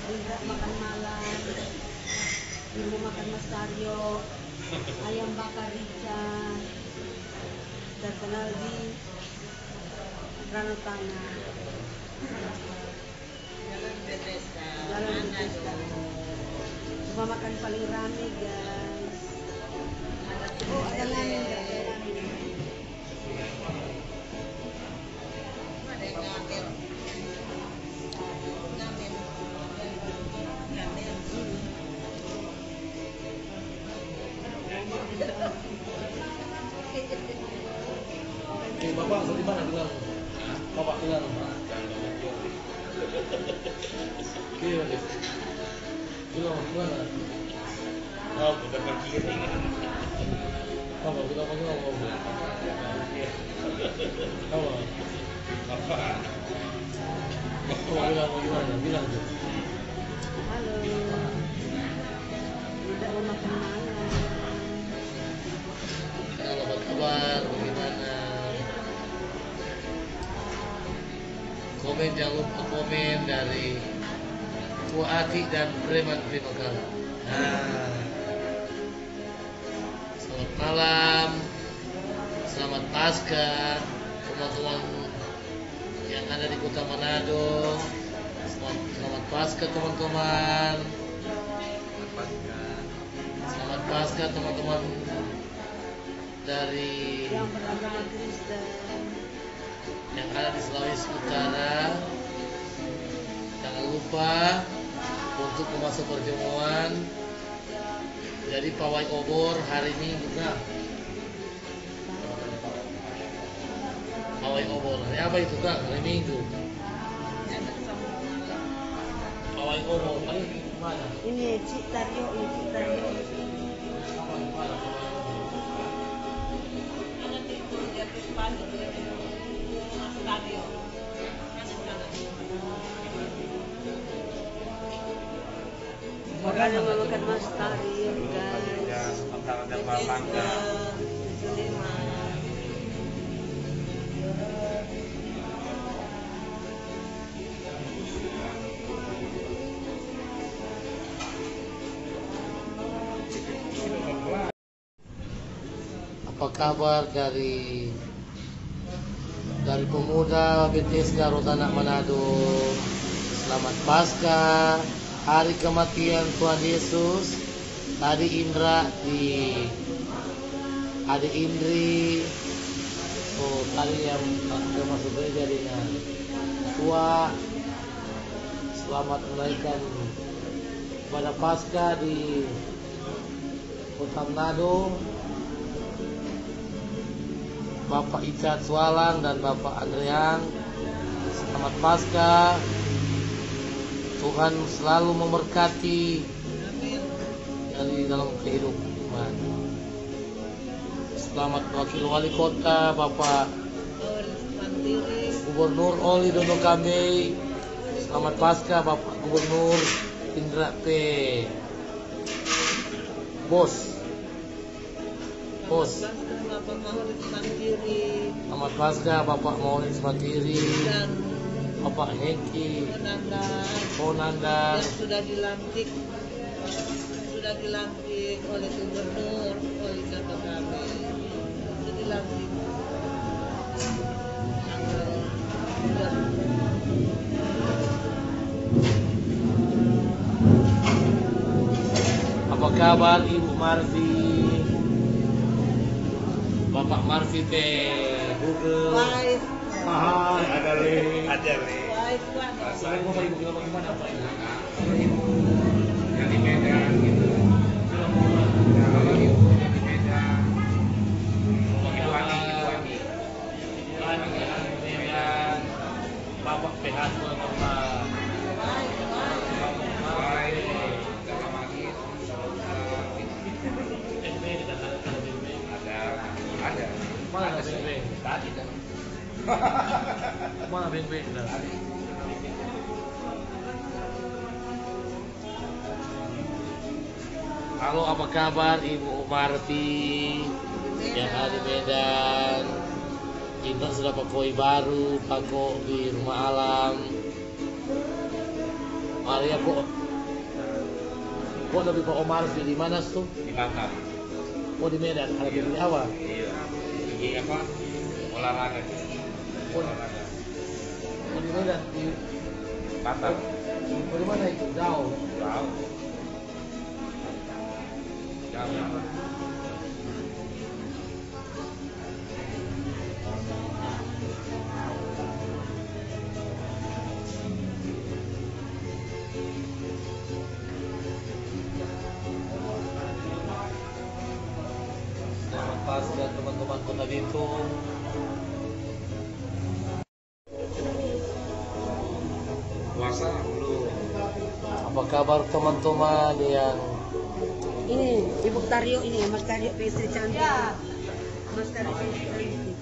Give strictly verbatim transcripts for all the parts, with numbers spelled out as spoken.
Tidak makan malam, ibu makan Mas Taryo, ayam bakar Rica, terkenal di Rano Tangga. Jalan Bethesda. Jalan Bethesda. Cuma makan paling rame guys. Oh ada ngamen nggak? Ada ngamen. Ada yang ngamen. Ngamen. Ngamen. Eh, Bapak di mana bilang? Bapak bilang. Kira deh. Bilang mana? Oh, bukan kiri. Apa bilang apa bilang apa? Apa? Apa? Apa bilang apa gimana? Bilang tuh. Halo. Tidak mau makan malam. Halo, apa kabar? Bagaimana? Komen jangan lupa komen dari Fuati dan Preman Primagala. Nah, selamat malam, selamat Paskah teman-teman yang ada di Kota Manado. Selamat, selamat Paskah teman-teman. Selamat Paskah teman-teman dari Yang beragama Kristen. yang ada di Sulawesi Utara. Jangan lupa untuk memasuk perjamuan. Jadi pawai obor hari ini juga. Pawai obor. Ini apa itu Kang? Hari Minggu. Pawai obor. Ini gimana? Ini Cik Taryo, ini Cik Taryo. Apa gimana pawai obor? Nanti itu dia pagi dia Mas Taryo. Masuk sana. Makanya makan Mas Taryo guys. Bethesda. Suleman. Apa kabar dari dari pemuda Bethesda Rotana Manado? Selamat Paskah, hari kematian Tuhan Yesus. Tadi Indra di Adik Indri. Oh, tadi yang sudah masuk gereja dengan tua. Selamat menaikkan pada Paskah di Kota Manado. Bapak Icat Sualang dan Bapak Andreang, selamat Paskah. Tuhan selalu memberkati dari dalam kehidupan. Selamat Wakil Wali Kota Bapak Gubernur Oli Dono Kambe. Selamat Paskah Bapak Gubernur Indra P. Bos. Bos. Bapak Maulid Mandiri Selamat Paskah Bapak Maulid Mandiri, dan Bapak Hengki Nanda Konanda. yang sudah dilantik sudah dilantik oleh gubernur oleh kota kami sudah dilantik tanggal tiga Apa kabar Ibu Marfi? Bapak Marfi teh Google. baik Hai, ada le. Ada nih. baik Pak. Bapak Ibu bilang bagaimana Pak? Kalau ibu yang di Medan gitu. Ya, kalau ibu yang di Medan. Ibu Ani, Ibu Ani. Ani, Ani, Medan. Bapak P H Bapak. Baik, dalam lagi ada, ada. Mana beng-beng? Tadi kan. Mana beng-beng? Halo, apa kabar Ibu Marti yang ada di Medan? Kita sudah pakai baru, pakai di rumah alam. Area po. Po sabi po Omar di mana tuh? Di Batam. Po di Medan, ada di awal. Iya. Ini apa? Olahraga. Olahraga. Po di Medan di Batam. po di mana itu? Jauh. Jauh. Jauh. Selamat pagi dan teman-teman kota Bitung. Puasa belum. Apa kabar teman-teman yang Ini Ibu Taryo ini, Mas Taryo Pastry cantik. Mas Taryo Pastry cantik.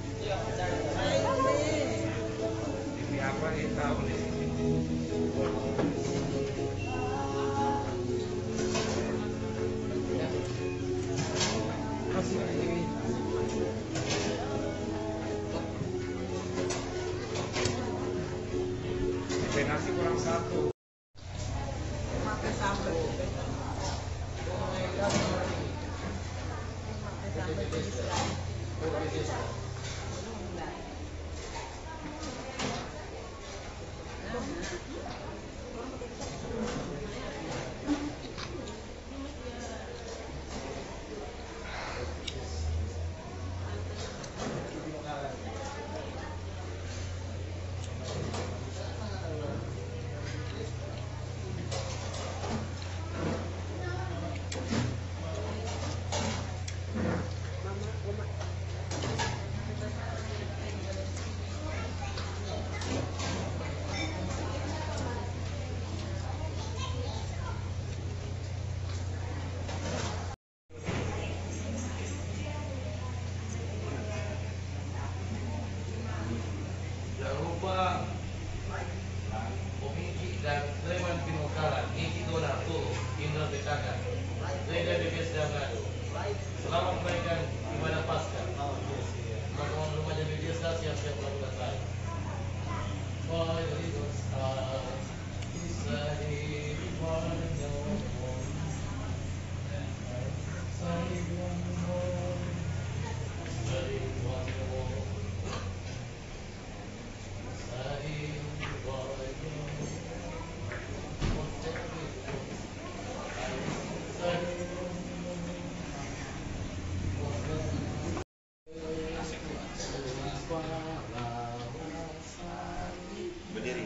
Ini apa nih tahu di sini? Sampai nasi kurang satu. Pakai sambal. jangan lupa Komiki dan Reman Pinokaran, Niki Donato, Indra Betaka, Reda Bebes Dangado. Selamat menunaikan ibadah Paskah. Teman-teman remaja di desa siap-siap melakukan saat. Why the rivers are beside one no more. Beside one more. Beside one more. Berdiri.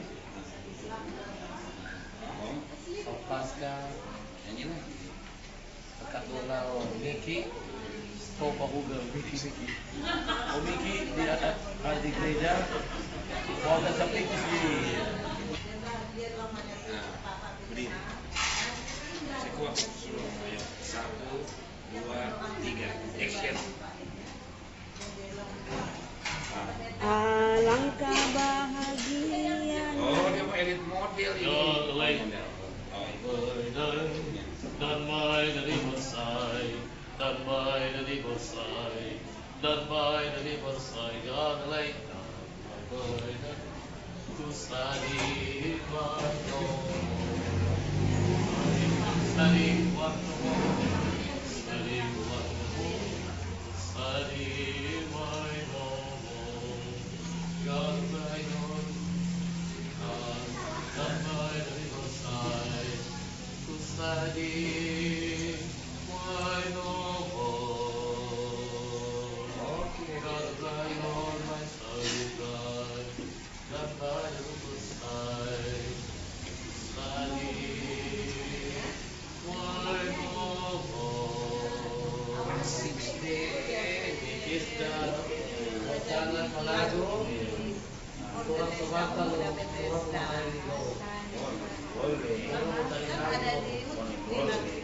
Pasca nyanyi lah. Dekat Donau Miki, Coba Google Miki Miki. Oh Miki di ada di gereja. Warga sampai di sini. Berdiri. Sekuat suruh ayo. Satu, dua, tiga. Action. Alangkah bahagia. Oh, dia mau edit model ini. Yo, like. Oh, Dan mai dari bersai, dan mai dari bersai, dan mai dari bersai, dan lai, dan mai dari ku sadi mano, sadi mano, sadi mano, sadi mano, dan mai dan mai dari bersai. Sadi, why no more? God, I know my study guide, God, by the side. Sadi, why no more? Kita jalan melaju, turun ke batang, turun ke air. Kan ada di